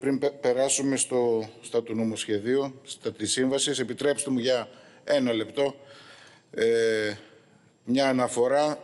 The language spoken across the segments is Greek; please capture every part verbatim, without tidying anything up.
πριν περάσουμε στο, στα του νομοσχεδίου, στα της σύμβασης, επιτρέψτε μου για ένα λεπτό ε, μια αναφορά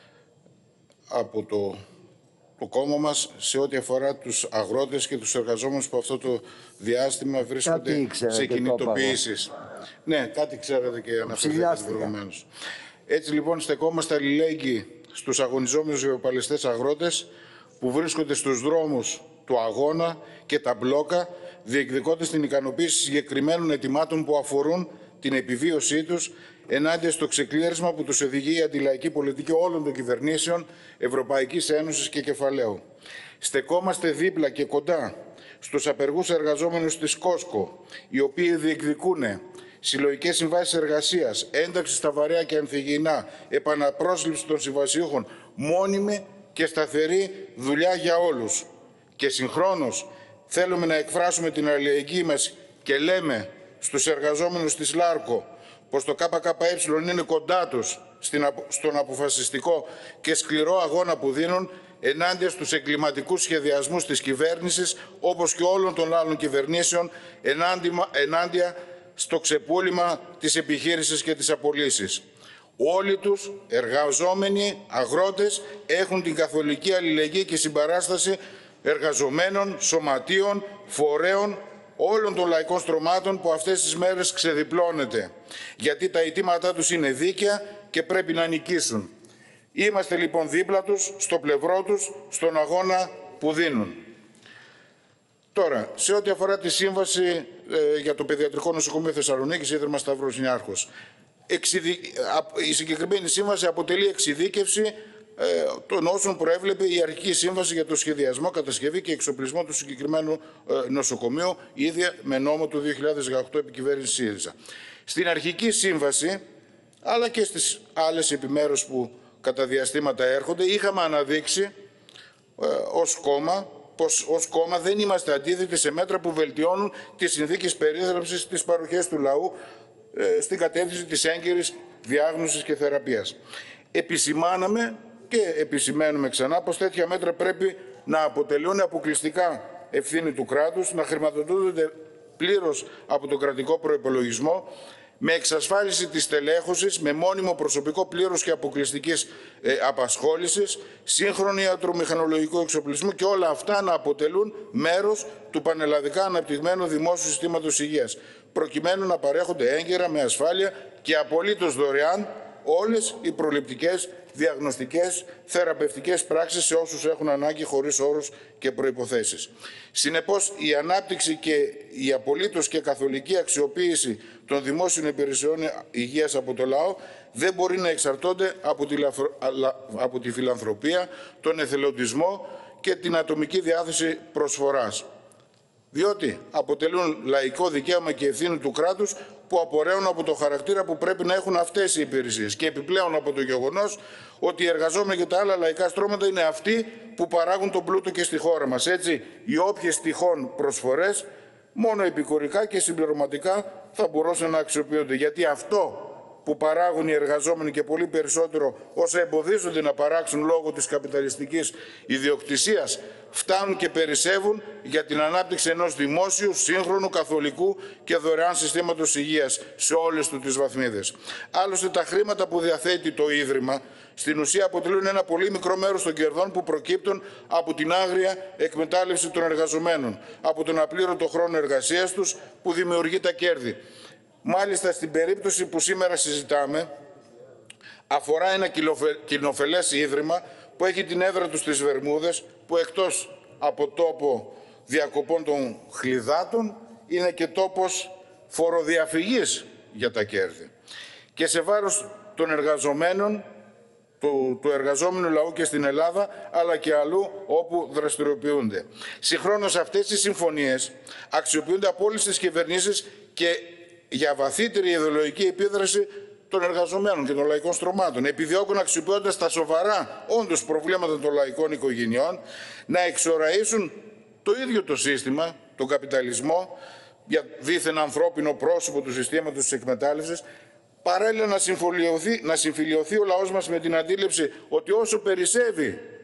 από το, το κόμμα μας σε ό,τι αφορά τους αγρότες και τους εργαζόμενους που αυτό το διάστημα βρίσκονται σε κινητοποιήσεις. Ναι, κάτι ξέρετε και αναφερθήκατε προηγουμένως. Έτσι λοιπόν στεκόμαστε αλληλέγγυοι στους αγωνιζόμενους βιοπαλαιστές αγρότες που βρίσκονται στους δρόμους του αγώνα και τα μπλόκα, διεκδικώντας την ικανοποίηση συγκεκριμένων αιτημάτων που αφορούν την επιβίωσή τους ενάντια στο ξεκλήρισμα που τους οδηγεί η αντιλαϊκή πολιτική όλων των κυβερνήσεων Ευρωπαϊκής Ένωσης και κεφαλαίου. Στεκόμαστε δίπλα και κοντά στους απεργούς εργαζόμενους της Κόσκο, οι οποίοι διεκδικούν συλλογικές συμβάσεις εργασίας, ένταξη στα βαρέα και ανθυγιεινά, επαναπρόσληψη των συμβασιούχων, μόνιμη και σταθερή δουλειά για όλους. Και συγχρόνως θέλουμε να εκφράσουμε την αλληλεγγύη μας και λέμε στους εργαζόμενους της Λάρκο πως το ΚΚΕ είναι κοντά τους στον αποφασιστικό και σκληρό αγώνα που δίνουν ενάντια στους εγκληματικούς σχεδιασμούς της κυβέρνησης, όπως και όλων των άλλων κυβερνήσεων, ενάντια στο ξεπούλημα της επιχείρησης και της απολύσης. Όλοι τους, εργαζόμενοι, αγρότες, έχουν την καθολική αλληλεγγύη και συμπαράσταση εργαζομένων, σωματείων, φορέων, όλων των λαϊκών στρωμάτων που αυτές τις μέρες ξεδιπλώνεται. Γιατί τα αιτήματά τους είναι δίκαια και πρέπει να νικήσουν. Είμαστε λοιπόν δίπλα τους, στο πλευρό τους, στον αγώνα που δίνουν. Τώρα, σε ό,τι αφορά τη σύμβαση ε, για το Παιδιατρικό Νοσοκομείο Θεσσαλονίκης, Ίδρυμα Σταύρος Νιάρχος. Εξειδι... Η συγκεκριμένη σύμβαση αποτελεί εξειδίκευση ε, των όσων προέβλεπε η αρχική σύμβαση για το σχεδιασμό, κατασκευή και εξοπλισμό του συγκεκριμένου ε, νοσοκομείου, ίδια με νόμο του δύο χιλιάδες δεκαοκτώ επικυβέρνηση ΣΥΡΙΖΑ. Στην αρχική σύμβαση, αλλά και στις άλλες επιμέρους που κατά διαστήματα έρχονται, είχαμε αναδείξει ε, ως κόμμα πως ως κόμμα δεν είμαστε αντίθετοι σε μέτρα που βελτιώνουν τις συνθήκες περίθαλψης της παροχής του λαού ε, στην κατεύθυνση της έγκαιρης διάγνωσης και θεραπείας. Επισημάναμε και επισημαίνουμε ξανά πως τέτοια μέτρα πρέπει να αποτελούν αποκλειστικά ευθύνη του κράτους, να χρηματοδοτούνται πλήρως από τον κρατικό προϋπολογισμό, με εξασφάλιση της τελέχωσης, με μόνιμο προσωπικό πλήρους και αποκλειστικής ε, απασχόλησης, σύγχρονο ιατρομηχανολογικό εξοπλισμό και όλα αυτά να αποτελούν μέρος του πανελλαδικά αναπτυγμένου δημόσιου συστήματος υγείας, προκειμένου να παρέχονται έγκαιρα, με ασφάλεια και απολύτως δωρεάν όλες οι προληπτικές, διαγνωστικές, θεραπευτικές πράξεις σε όσους έχουν ανάγκη χωρίς όρους και προϋποθέσεις. Συνεπώς, η ανάπτυξη και η απολύτως και καθολική αξιοποίηση των δημόσιων υπηρεσιών υγείας από το λαό δεν μπορεί να εξαρτώνται από τη, λαφρο... από τη φιλανθρωπία, τον εθελοντισμό και την ατομική διάθεση προσφοράς. Διότι αποτελούν λαϊκό δικαίωμα και ευθύνη του κράτους που απορρέουν από το χαρακτήρα που πρέπει να έχουν αυτές οι υπηρεσίες και επιπλέον από το γεγονός ότι οι εργαζόμενοι και τα άλλα λαϊκά στρώματα είναι αυτοί που παράγουν τον πλούτο και στη χώρα μας. Έτσι, οι όποιες τυχόν προσφορές μόνο επικουρικά και συμπληρωματικά θα μπορούσαν να αξιοποιούνται. Γιατί αυτό που παράγουν οι εργαζόμενοι και πολύ περισσότερο όσα εμποδίζονται να παράξουν λόγω της καπιταλιστικής ιδιοκτησίας φτάνουν και περισσεύουν για την ανάπτυξη ενός δημόσιου, σύγχρονου, καθολικού και δωρεάν συστήματος υγείας σε όλες του τις βαθμίδες. Άλλωστε, τα χρήματα που διαθέτει το Ίδρυμα στην ουσία αποτελούν ένα πολύ μικρό μέρος των κερδών που προκύπτουν από την άγρια εκμετάλλευση των εργαζομένων, από τον απλήρωτο χρόνο εργασίας τους που δημιουργεί τα κέρδη. Μάλιστα, στην περίπτωση που σήμερα συζητάμε, αφορά ένα κοινοφελές ίδρυμα που έχει την έδρα του στις Βερμούδες, που εκτός από τόπο διακοπών των χλιδάτων είναι και τόπος φοροδιαφυγής για τα κέρδη. Και σε βάρος των εργαζομένων, του, του εργαζόμενου λαού και στην Ελλάδα, αλλά και αλλού όπου δραστηριοποιούνται. Συγχρόνως αυτές οι συμφωνίες αξιοποιούνται από όλες τις κυβερνήσεις και για βαθύτερη ιδεολογική επίδραση των εργαζομένων και των λαϊκών στρωμάτων. Επιδιώκουν, αξιοποιώντας τα σοβαρά όντως προβλήματα των λαϊκών οικογενειών, να εξοραίσουν το ίδιο το σύστημα, τον καπιταλισμό, για δίθεν ανθρώπινο πρόσωπο του συστήματος της εκμετάλλευσης, παράλληλα να συμφιλειωθεί, να συμφιλειωθεί ο λαός μας με την αντίληψη ότι όσο περισσεύει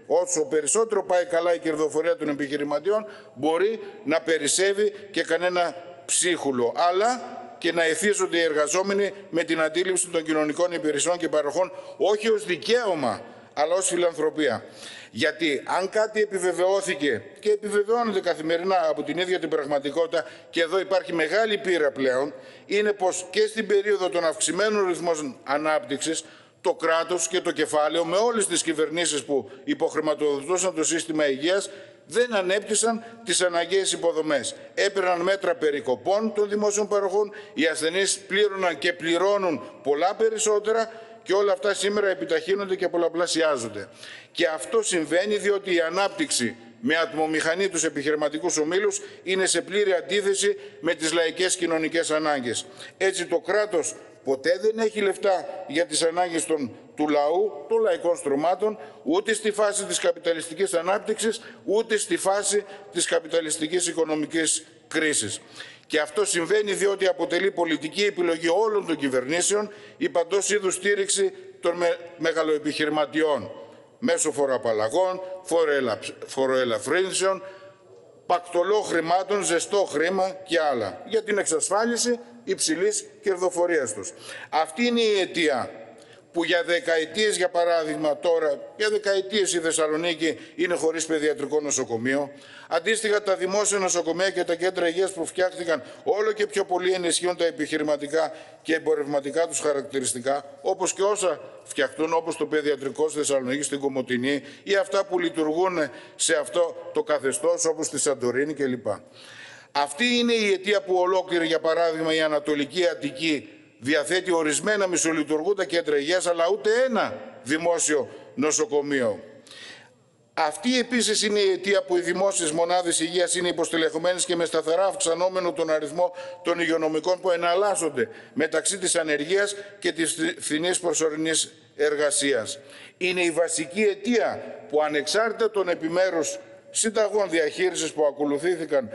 Όσο περισσότερο πάει καλά η κερδοφορία των επιχειρηματιών, μπορεί να περισσεύει και κανένα ψίχουλο. Αλλά και να εθίζονται οι εργαζόμενοι με την αντίληψη των κοινωνικών υπηρεσιών και παροχών όχι ως δικαίωμα, αλλά ως φιλανθρωπία. Γιατί αν κάτι επιβεβαιώθηκε και επιβεβαιώνεται καθημερινά από την ίδια την πραγματικότητα, και εδώ υπάρχει μεγάλη πείρα πλέον, είναι πως και στην περίοδο των αυξημένων ρυθμών ανάπτυξης, το κράτος και το κεφάλαιο με όλες τις κυβερνήσεις που υποχρηματοδοτούσαν το σύστημα υγείας δεν ανέπτυσαν τις αναγκαίες υποδομές. Έπαιρναν μέτρα περικοπών των δημόσιων παροχών, οι ασθενείς πλήρωναν και πληρώνουν πολλά περισσότερα και όλα αυτά σήμερα επιταχύνονται και πολλαπλασιάζονται. Και αυτό συμβαίνει διότι η ανάπτυξη με ατμομηχανή τους επιχειρηματικούς ομίλους είναι σε πλήρη αντίθεση με τις λαϊκές κοινωνικές ανάγκες. Έτσι το κράτος ποτέ δεν έχει λεφτά για τις ανάγκες των, του λαού, των λαϊκών στρωμάτων, ούτε στη φάση της καπιταλιστικής ανάπτυξης, ούτε στη φάση της καπιταλιστικής οικονομικής κρίσης. Και αυτό συμβαίνει διότι αποτελεί πολιτική επιλογή όλων των κυβερνήσεων η παντός είδους στήριξη των με, μεγαλοεπιχειρηματιών μέσω φοροαπαλλαγών, φοροελαφρύνσεων, πακτολό χρημάτων, ζεστό χρήμα και άλλα για την εξασφάλιση υψηλής κερδοφορίας τους. Αυτή είναι η αιτία που για δεκαετίες, για παράδειγμα τώρα, για δεκαετίες η Θεσσαλονίκη είναι χωρίς παιδιατρικό νοσοκομείο. Αντίστοιχα τα δημόσια νοσοκομεία και τα κέντρα υγείας που φτιάχτηκαν όλο και πιο πολύ ενισχύουν τα επιχειρηματικά και εμπορευματικά τους χαρακτηριστικά, όπως και όσα φτιαχτούν, όπως το παιδιατρικό στη Θεσσαλονίκη, στην Κομοτηνή ή αυτά που λειτουργούν σε αυτό το καθεστώς όπως στη Σαντορίνη κλπ. Αυτή είναι η αιτία που ολόκληρη, για παράδειγμα, η Ανατολική Αττική διαθέτει ορισμένα μισολειτουργούντα κέντρα υγείας, αλλά ούτε ένα δημόσιο νοσοκομείο. Αυτή επίσης είναι η αιτία που οι δημόσιες μονάδες υγείας είναι υποστελεχωμένες και με σταθερά αυξανόμενο τον αριθμό των υγειονομικών που εναλλάσσονται μεταξύ της ανεργίας και της φθηνής προσωρινής εργασίας. Είναι η βασική αιτία που ανεξάρτητα των επιμέρους συνταγών διαχείρισης που, ακολουθήθηκαν,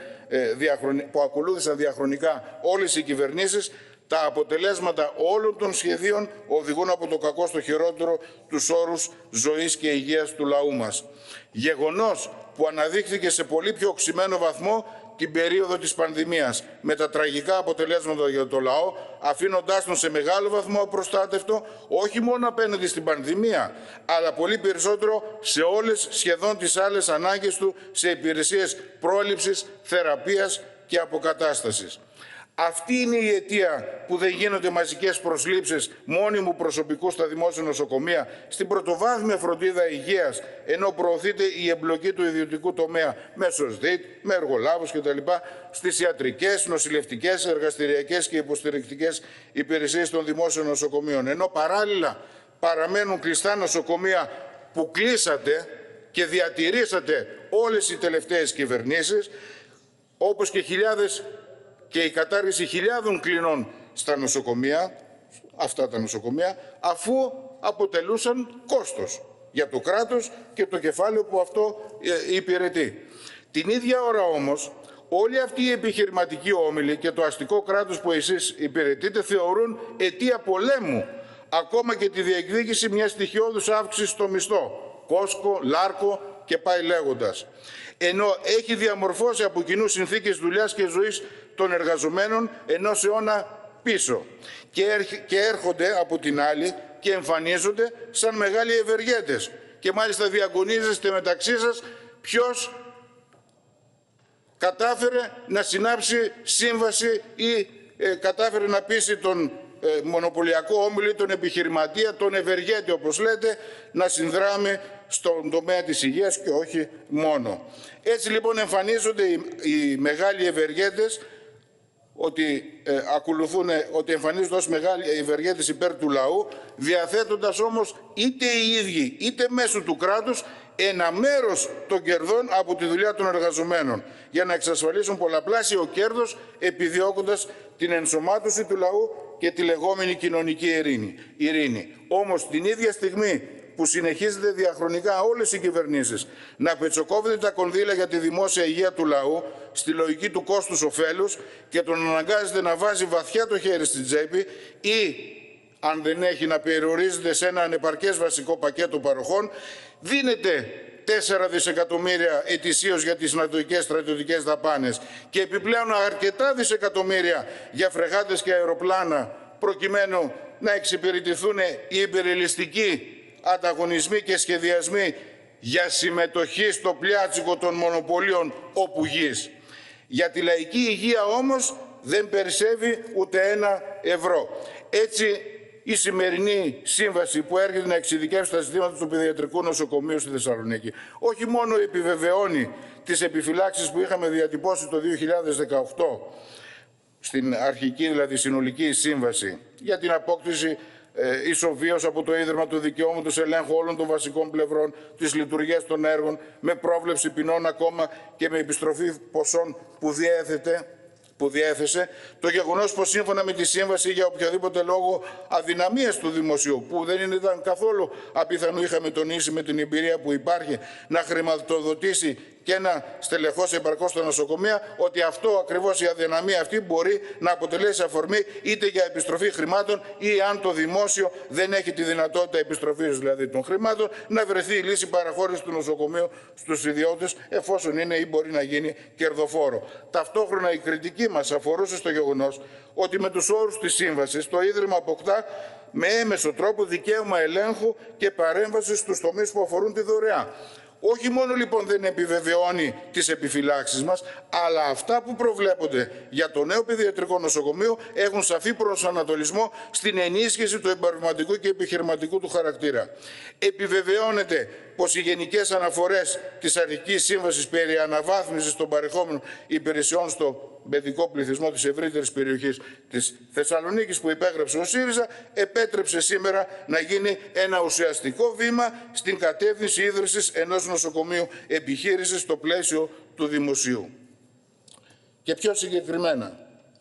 που ακολούθησαν διαχρονικά όλες οι κυβερνήσεις, τα αποτελέσματα όλων των σχεδίων οδηγούν από το κακό στο χειρότερο τους όρους ζωής και υγείας του λαού μας. Γεγονός που αναδείχθηκε σε πολύ πιο οξυμένο βαθμό την περίοδο της πανδημίας, με τα τραγικά αποτελέσματα για το λαό, αφήνοντάς τον σε μεγάλο βαθμό απροστάτευτο, όχι μόνο απέναντι στην πανδημία, αλλά πολύ περισσότερο σε όλες σχεδόν τις άλλες ανάγκες του σε υπηρεσίες πρόληψης, θεραπείας και αποκατάστασης. Αυτή είναι η αιτία που δεν γίνονται μαζικές προσλήψεις μόνιμου προσωπικού στα δημόσια νοσοκομεία, στην πρωτοβάθμια φροντίδα υγείας, ενώ προωθείται η εμπλοκή του ιδιωτικού τομέα μέσω ΣΔΙΤ, με εργολάβους κτλ. Στις ιατρικές, νοσηλευτικές, εργαστηριακές και υποστηρικτικές υπηρεσίες των δημόσιων νοσοκομείων. Ενώ παράλληλα παραμένουν κλειστά νοσοκομεία που κλείσατε και διατηρήσατε όλες οι τελευταίες κυβερνήσεις, όπως και χιλιάδες και η κατάργηση χιλιάδων κλινών στα νοσοκομεία, αυτά τα νοσοκομεία, αφού αποτελούσαν κόστος για το κράτος και το κεφάλαιο που αυτό υπηρετεί. Την ίδια ώρα όμως, όλοι αυτοί οι επιχειρηματικοί όμιλοι και το αστικό κράτος που εσείς υπηρετείτε θεωρούν αιτία πολέμου ακόμα και τη διεκδίκηση μιας στοιχειώδους αύξησης στο μισθό, Κόσκο, Λάρκο και πάει λέγοντας. Ενώ έχει διαμορφώσει από κοινού συνθήκες δουλειάς και ζωής των εργαζομένων ενός αιώνα πίσω και έρχονται από την άλλη και εμφανίζονται σαν μεγάλοι ευεργέτες και μάλιστα διαγωνίζεστε μεταξύ σας ποιος κατάφερε να συνάψει σύμβαση ή ε, κατάφερε να πείσει τον ε, μονοπωλιακό όμιλο, τον επιχειρηματία, τον ευεργέτη όπως λέτε, να συνδράμει στον τομέα της υγείας και όχι μόνο. Έτσι λοιπόν εμφανίζονται οι, οι μεγάλοι ευεργέτες ότι, ε, ακολουθούν, ότι εμφανίζονται ως μεγάλοι ευεργέτες υπέρ του λαού, διαθέτοντας όμως είτε οι ίδιοι είτε μέσω του κράτους ένα μέρος των κερδών από τη δουλειά των εργαζομένων για να εξασφαλίσουν πολλαπλάσιο κέρδος επιδιώκοντας την ενσωμάτωση του λαού και τη λεγόμενη κοινωνική ειρήνη. ειρήνη. Όμως την ίδια στιγμή που συνεχίζεται διαχρονικά όλες οι κυβερνήσεις να πετσοκόβεται τα κονδύλια για τη δημόσια υγεία του λαού στη λογική του κόστους ωφέλους και τον αναγκάζεται να βάζει βαθιά το χέρι στην τσέπη ή αν δεν έχει να περιορίζεται σε ένα ανεπαρκές βασικό πακέτο παροχών, δίνεται τέσσερα δισεκατομμύρια ετησίως για τις νατοικές στρατιωτικές δαπάνες και επιπλέον αρκετά δισεκατομμύρια για φρεγάτες και αεροπλάνα προκειμένου να εξυπηρετηθούν οι υπερελιστικοί ανταγωνισμοί και σχεδιασμοί για συμμετοχή στο πλιάτσικο των μονοπωλίων όπου γης. Για τη λαϊκή υγεία όμως δεν περισσεύει ούτε ένα ευρώ. Έτσι, η σημερινή σύμβαση που έρχεται να εξειδικεύσει τα ζητήματα του Παιδιατρικού Νοσοκομείου στη Θεσσαλονίκη όχι μόνο επιβεβαιώνει τις επιφυλάξεις που είχαμε διατυπώσει το δύο χιλιάδες δεκαοκτώ στην αρχική, δηλαδή συνολική σύμβαση για την απόκτηση ε, ισοβίως από το Ίδρυμα του Δικαιώματος ελέγχου όλων των βασικών πλευρών της λειτουργίας των έργων με πρόβλεψη ποινών ακόμα και με επιστροφή ποσών που διέθετε που διέθεσε, το γεγονός πως σύμφωνα με τη Σύμβαση για οποιοδήποτε λόγο αδυναμίας του δημοσίου, που δεν ήταν καθόλου απίθανο, είχαμε τονίσει με την εμπειρία που υπάρχει, να χρηματοδοτήσει και να στελεχώσει επαρκώς τα νοσοκομεία, ότι αυτό ακριβώς η αδυναμία αυτή μπορεί να αποτελέσει αφορμή είτε για επιστροφή χρημάτων ή αν το δημόσιο δεν έχει τη δυνατότητα επιστροφής δηλαδή των χρημάτων, να βρεθεί η λύση παραχώρηση του νοσοκομείου στους ιδιώτες, εφόσον είναι ή μπορεί να γίνει κερδοφόρο. Ταυτόχρονα η κριτική μας αφορούσε στο γεγονός ότι με τους όρους της Σύμβασης το Ίδρυμα αποκτά με έμεσο τρόπο δικαίωμα ελέγχου και παρέμβαση στους τομείς που αφορούν τη δωρεά. Όχι μόνο λοιπόν δεν επιβεβαιώνει τις επιφυλάξεις μας, αλλά αυτά που προβλέπονται για το νέο παιδιατρικό νοσοκομείο έχουν σαφή προσανατολισμό στην ενίσχυση του εμπορευματικού και επιχειρηματικού του χαρακτήρα. Επιβεβαιώνεται πως οι γενικές αναφορές της αρχικής σύμβασης περί αναβάθμισης των παρεχόμενων υπηρεσιών στο παιδικό πληθυσμό της ευρύτερης περιοχής της Θεσσαλονίκης που υπέγραψε ο ΣΥΡΙΖΑ επέτρεψε σήμερα να γίνει ένα ουσιαστικό βήμα στην κατεύθυνση ίδρυσης ενός νοσοκομείου επιχείρησης στο πλαίσιο του δημοσίου. Και πιο συγκεκριμένα,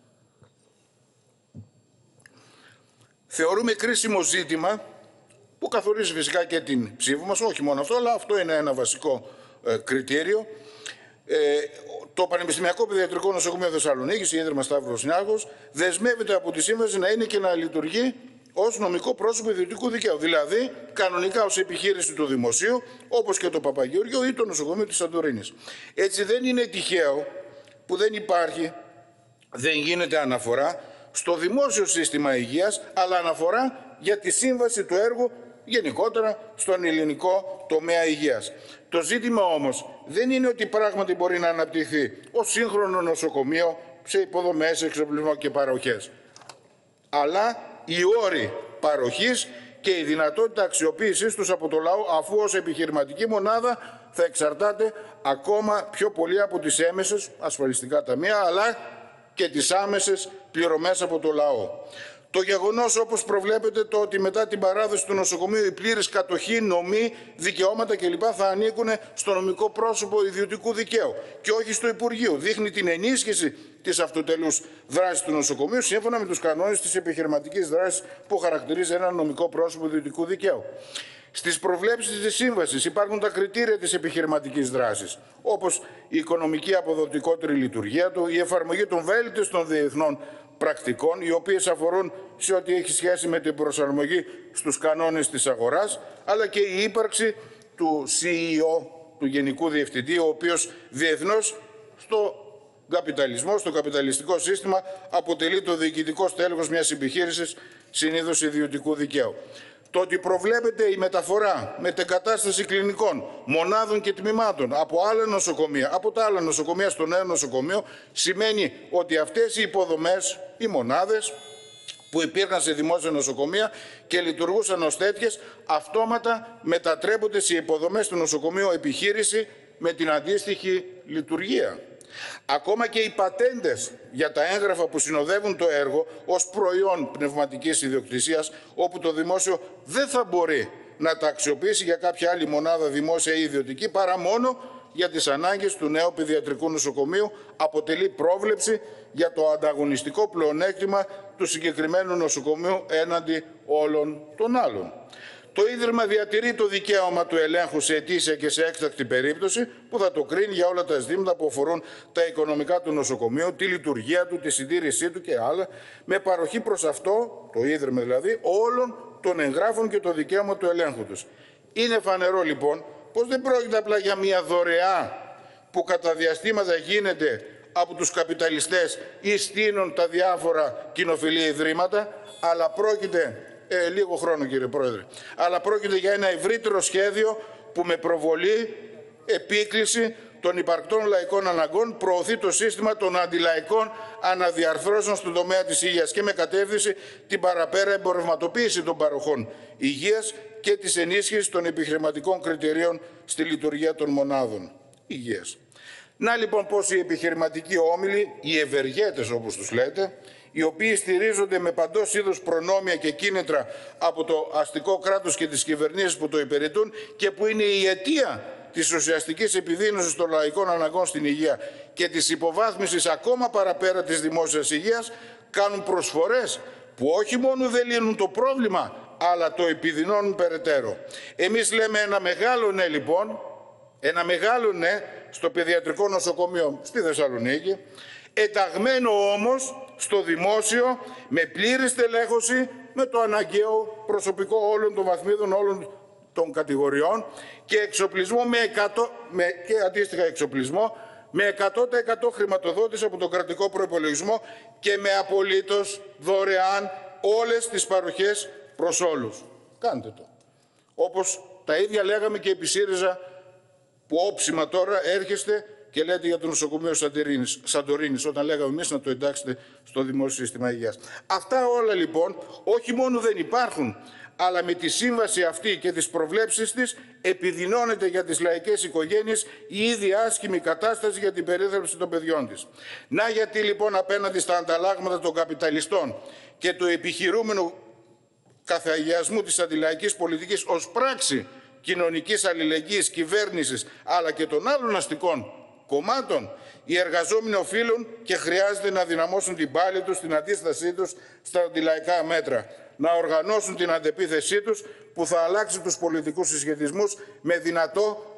θεωρούμε κρίσιμο ζήτημα που καθορίζει φυσικά και την ψήφο μας, όχι μόνο αυτό, αλλά αυτό είναι ένα βασικό ε, κριτήριο. Ε, το Πανεπιστημιακό Παιδιατρικό Νοσοκομείο Θεσσαλονίκης, η Ίδρυμα Σταύρος Νιάρχος, δεσμεύεται από τη Σύμβαση να είναι και να λειτουργεί ως νομικό πρόσωπο ιδιωτικού δικαίου, δηλαδή κανονικά ως επιχείρηση του δημοσίου, όπως και το Παπαγεώργιο ή το νοσοκομείο της Σαντορίνης. Έτσι δεν είναι τυχαίο που δεν υπάρχει, δεν γίνεται αναφορά στο δημόσιο σύστημα υγείας, αλλά αναφορά για τη σύμβαση του έργου γενικότερα στον ελληνικό τομέα υγείας. Το ζήτημα όμως δεν είναι ότι πράγματι μπορεί να αναπτυχθεί ως σύγχρονο νοσοκομείο σε υποδομές, εξοπλισμό και παροχές, αλλά οι όροι παροχής και η δυνατότητα αξιοποίησής τους από το λαό, αφού ως επιχειρηματική μονάδα θα εξαρτάται ακόμα πιο πολύ από τις έμεσες ασφαλιστικά ταμεία, αλλά και τις άμεσες πληρωμές από το λαό. Το γεγονός, όπως προβλέπεται, το ότι μετά την παράδοση του νοσοκομείου η πλήρης κατοχή, νομή, δικαιώματα κλπ. Θα ανήκουν στο νομικό πρόσωπο ιδιωτικού δικαίου και όχι στο Υπουργείο, δείχνει την ενίσχυση της αυτοτελούς δράσης του νοσοκομείου σύμφωνα με τους κανόνες της επιχειρηματικής δράσης που χαρακτηρίζει ένα νομικό πρόσωπο ιδιωτικού δικαίου. Στις προβλέψεις της Σύμβασης υπάρχουν τα κριτήρια της επιχειρηματικής δράσης, όπως η οικονομική αποδοτικότερη λειτουργία του, η εφαρμογή των βέλτιστων διεθνών πρακτικών, οι οποίες αφορούν σε ό,τι έχει σχέση με την προσαρμογή στους κανόνες της αγοράς, αλλά και η ύπαρξη του σι ι ο, του Γενικού Διευθυντή, ο οποίος διεθνώς στο καπιταλισμό, στο καπιταλιστικό σύστημα αποτελεί το διοικητικό στέλεχος μιας επιχείρησης συνήθως ιδιωτικού δικαίου. Το ότι προβλέπεται η μεταφορά, μετεγκατάσταση κλινικών, μονάδων και τμήματων από άλλα νοσοκομεία, από τα άλλα νοσοκομεία στο νέο νοσοκομείο, σημαίνει ότι αυτές οι υποδομές, οι μονάδες που υπήρχαν σε δημόσια νοσοκομεία και λειτουργούσαν ως τέτοιες, αυτόματα μετατρέπονται σε υποδομές του νοσοκομείου επιχείρηση με την αντίστοιχη λειτουργία. Ακόμα και οι πατέντες για τα έγγραφα που συνοδεύουν το έργο ως προϊόν πνευματικής ιδιοκτησίας, όπου το δημόσιο δεν θα μπορεί να τα αξιοποιήσει για κάποια άλλη μονάδα δημόσια ή ιδιωτική, παρά μόνο για τις ανάγκες του νέου παιδιατρικού νοσοκομείου, αποτελεί πρόβλεψη για το ανταγωνιστικό πλεονέκτημα του συγκεκριμένου νοσοκομείου έναντι όλων των άλλων. Το Ίδρυμα διατηρεί το δικαίωμα του ελέγχου σε αιτήσια και σε έκτακτη περίπτωση που θα το κρίνει για όλα τα ζητήματα που αφορούν τα οικονομικά του νοσοκομείου, τη λειτουργία του, τη συντήρησή του και άλλα, με παροχή προς αυτό, το Ίδρυμα δηλαδή, όλων των εγγράφων και το δικαίωμα του ελέγχου τους. Είναι φανερό λοιπόν πως δεν πρόκειται απλά για μια δωρεά που κατά διαστήματα γίνεται από τους καπιταλιστές ή στείνουν τα διάφορα κοινοφιλή ιδρύματα, αλλά πρόκειται, ε, λίγο χρόνο κύριε Πρόεδρε, αλλά πρόκειται για ένα ευρύτερο σχέδιο που με προβολή, επίκληση των υπαρκτών λαϊκών αναγκών προωθεί το σύστημα των αντιλαϊκών αναδιαρθρώσεων στον τομέα της υγείας και με κατεύθυνση την παραπέρα εμπορευματοποίηση των παροχών υγείας και της ενίσχυσης των επιχειρηματικών κριτηρίων στη λειτουργία των μονάδων υγείας. Να λοιπόν πως οι επιχειρηματικοί όμιλοι, οι ευεργέτες όπως τους λέτε, οι οποίοι στηρίζονται με παντός είδους προνόμια και κίνητρα από το αστικό κράτος και τις κυβερνήσεις που το υπηρετούν και που είναι η αιτία της ουσιαστικής επιδείνωσης των λαϊκών αναγκών στην υγεία και της υποβάθμισης ακόμα παραπέρα της δημόσιας υγείας, κάνουν προσφορές που όχι μόνο δεν λύνουν το πρόβλημα, αλλά το επιδεινώνουν περαιτέρω. Εμείς λέμε ένα μεγάλο ναι λοιπόν, ένα μεγάλο ναι στο παιδιατρικό νοσοκομείο στη Θεσσαλονίκη, εταγμένο όμως στο δημόσιο με πλήρη στελέχωση, με το αναγκαίο προσωπικό όλων των βαθμίδων, όλων των κατηγοριών και εξοπλισμό με εκατό, με, και αντίστοιχα εξοπλισμό με εκατό τοις εκατό χρηματοδότηση από τον κρατικό προϋπολογισμό και με απολύτως δωρεάν όλες τις παροχές προς όλους. Κάντε το. Όπως τα ίδια λέγαμε και επί ΣΥΡΙΖΑ, που όψιμα τώρα έρχεστε και λέτε για το νοσοκομείο Σαντορίνης, όταν λέγαμε εμείς να το εντάξετε στο δημόσιο σύστημα υγείας. Αυτά όλα λοιπόν όχι μόνο δεν υπάρχουν, αλλά με τη σύμβαση αυτή και τις προβλέψεις της επιδεινώνεται για τις λαϊκές οικογένειες η ήδη άσχημη κατάσταση για την περίθαλψη των παιδιών της. Να γιατί λοιπόν απέναντι στα ανταλλάγματα των καπιταλιστών και του επιχειρούμενου καθαγιασμού της αντιλαϊκής πολιτικής ως πράξη κοινωνικής αλληλεγγύης κυβέρνησης αλλά και των άλλων αστικών κομμάτων, οι εργαζόμενοι οφείλουν και χρειάζεται να δυναμώσουν την πάλη τους, την αντίστασή τους στα αντιλαϊκά μέτρα, να οργανώσουν την αντεπίθεσή τους που θα αλλάξει τους πολιτικούς συσχετισμούς με δυνατό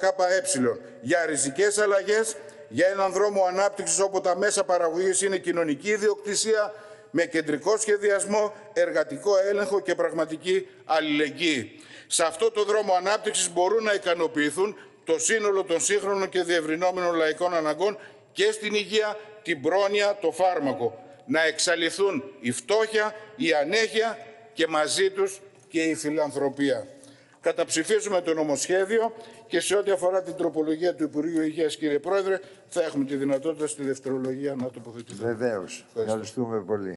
ΚΚΕ για ριζικές αλλαγές, για έναν δρόμο ανάπτυξης όπου τα μέσα παραγωγής είναι κοινωνική ιδιοκτησία, με κεντρικό σχεδιασμό, εργατικό έλεγχο και πραγματική αλληλεγγύη. Σε αυτό το δρόμο ανάπτυξης μπορούν να ικανοποιηθούν το σύνολο των σύγχρονων και διευρυνόμενων λαϊκών αναγκών και στην υγεία, την πρόνοια, το φάρμακο. Να εξαλειφθούν η φτώχεια, η ανέχεια και μαζί τους και η φιλανθρωπία. Καταψηφίζουμε το νομοσχέδιο και σε ό,τι αφορά την τροπολογία του Υπουργείου Υγείας, κύριε Πρόεδρε, θα έχουμε τη δυνατότητα στη δευτερολογία να τοποθετηθούμε. Βεβαίως. Ευχαριστούμε πολύ.